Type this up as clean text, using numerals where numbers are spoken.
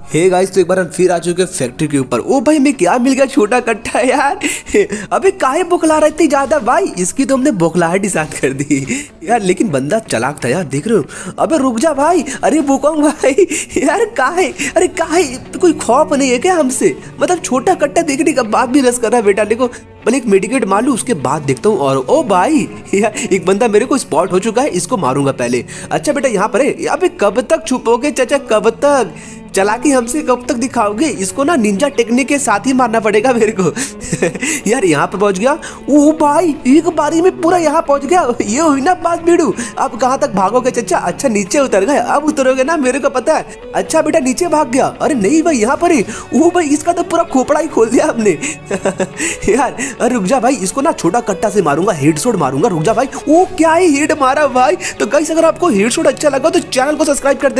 Hey guys, तो एक बार हम फिर आ चुके फैक्ट्री के ऊपर। ओ भाई, मैं क्या मिल गया छोटा कट्टा यार। अबे काहे बौखला रहा इतनी ज्यादा भाई, इसकी तो हमने बौखलाहट ही शांत कर दी यार। लेकिन बंदा चालाक था यार, देख रहे हो। अबे रुक जा भाई, अरे बुकोंग भाई यार काहे, अरे काहे, कोई खौफ नहीं है क्या हमसे? मतलब छोटा कट्टा देखने का बात भी रस कर रहा है बेटा। देखो पहले एक मेडिकेट मार लूं, उसके बाद देखता हूँ। और ओ भाई यार, एक बंदा मेरे को स्पॉट हो चुका है, इसको मारूंगा पहले। अच्छा बेटा यहाँ पर है। अबे कब तक छुपोगे चाचा, कब तक चालाकी हमसे कब तक दिखाओगे? इसको ना निंजा टेक्निक के साथ ही मारना पड़ेगा मेरे को। यार यहाँ पे पहुंच गया। ओ भाई, एक बारी में पूरा यहाँ पहुंच गया। ये हुई ना बात बीड़ू। अब कहाँ तक भागोगे चचा? अच्छा नीचे उतर गए, अब उतरोगे ना, मेरे को पता है। अच्छा बेटा नीचे भाग गया। अरे नहीं भाई, यहाँ पर ही। ओ भाई, इसका तो पूरा खोपड़ा ही खोल दिया हमने। यार अरे रुक जा भाई, इसको ना छोटा कट्टा से मारूंगा, हेडशॉट मारूंगा। रुक जा भाई। ओ क्या ही हेड मारा भाई। तो गाइस, अगर आपको हेडशॉट अच्छा लगा तो चैनल को सब्सक्राइब कर दे।